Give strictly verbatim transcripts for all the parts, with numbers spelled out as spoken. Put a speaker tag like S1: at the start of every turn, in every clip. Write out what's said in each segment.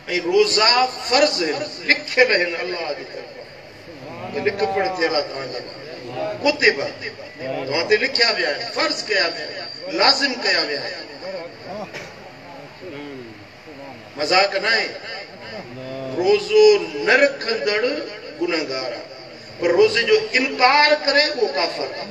S1: ऐं रोज़ा फर्ज़ आहिनि, लिखियल आहिनि अलाह जी तरफ़ां। ये लिख पढ़ थियल आहे तव्हांजे कुतिब तव्हां ते लिखिया विया आहिनि, फर्ज़ कया विया आहिनि, लाज़िम कया विया आहिनि। मज़ाक न आहे। रोज़ो न रखंदड़ गुनहगार आहे, पर रोज़े जो इनकार करे वो काफ़िर आहे।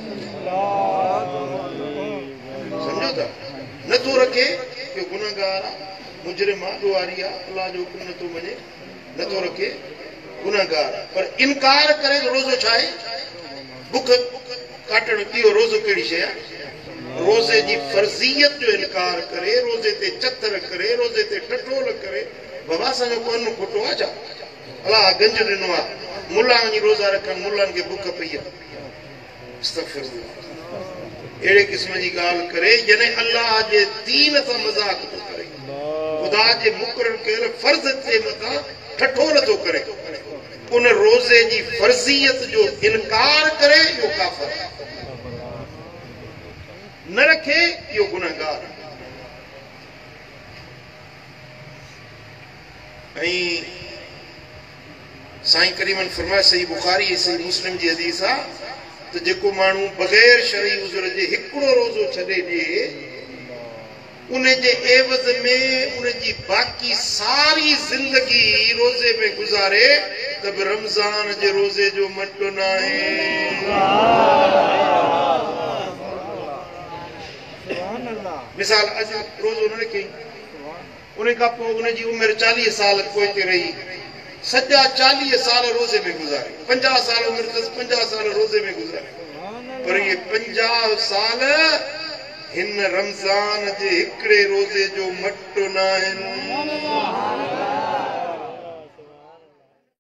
S1: समझो था? नथो रखे कि गुनहगार आहे, मुजरिम आहे, ॾुआरी आहे, अलाह जो हुकुम नथो मञे, नथो रखे, गुनहगार आहे। पर इनकार करे तो रोज़ो छा आहे? बुख काटण। इहो रोज़ो कहिड़ी शइ आहे? रोज़े जी फर्ज़ियत जो इनकार करे, रोज़े ते चतर करे, रोज़े ते टटोल करे। बाबा असांजो कोन खोटो आहे छा? अलाह गंज ॾिनो आहे, मुला वञी रोज़ा रखनि, मुलनि खे बुख पई आहे। अस्तग़फिरुल्लाह। अहिड़े क़िस्म जी ॻाल्हि करे जॾहिं अलाह जे दीन सां मज़ाक थो करे, ख़ुदा जे मुक़रर कयल फर्ज़ ते मथां ठठोल थो करे, उन रोज़े जी फर्ज़ियत जो इनकार करे इहो काफ़िर आहे। न रखे इहो गुनहगार आहे। ऐं साईं करीमन फरमाए, सही बुखारी सही मुस्लिम जी हदीस आहे त जेको माण्हू बग़ैर शरई उज़र जे हिकिड़ो रोज़ो छॾे ॾिए, उन जे एवज़ में उन जी बाक़ी सारी ज़िंदगी रोज़े में गुज़ारे त बि रमज़ान जे रोज़े जो मटो न आहे। मिसाल अॼु रोज़ो न रखी, उन खां पोइ उन जी उमिरि चालीह साल पोइ ते रही, सॼा चालीह साल रोज़े में गुज़ारे, पंजाह साल उमिरि अथसि, पंजाह साल रोज़े में गुज़ारे, पर इहे पंजाह साल हिन रमज़ान जे हिकिड़े रोज़े जो मटो न आहिनि।